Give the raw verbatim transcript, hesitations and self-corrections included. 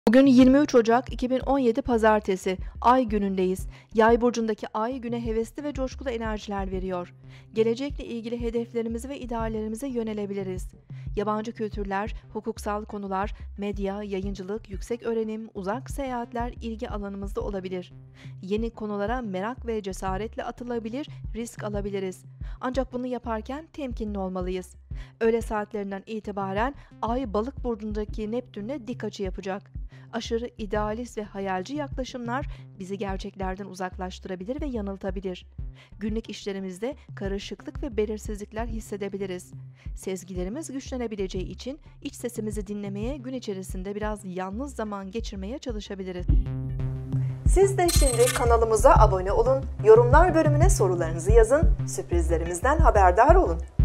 Bugün yirmi üç Ocak iki bin on yedi Pazartesi, Ay günündeyiz. Yay burcundaki Ay güne hevesli ve coşkulu enerjiler veriyor. Gelecekle ilgili hedeflerimize ve ideallerimize yönelebiliriz. Yabancı kültürler, hukuksal konular, medya, yayıncılık, yüksek öğrenim, uzak seyahatler ilgi alanımızda olabilir. Yeni konulara merak ve cesaretle atılabilir, risk alabiliriz. Ancak bunu yaparken temkinli olmalıyız. Öğle saatlerinden itibaren Ay Balık burcundaki Neptün'le dik açı yapacak. Aşırı idealist ve hayalci yaklaşımlar bizi gerçeklerden uzaklaştırabilir ve yanıltabilir. Günlük işlerimizde karışıklık ve belirsizlikler hissedebiliriz. Sezgilerimiz güçlenebileceği için iç sesimizi dinlemeye, gün içerisinde biraz yalnız zaman geçirmeye çalışabiliriz. Siz de şimdi kanalımıza abone olun, yorumlar bölümüne sorularınızı yazın, sürprizlerimizden haberdar olun.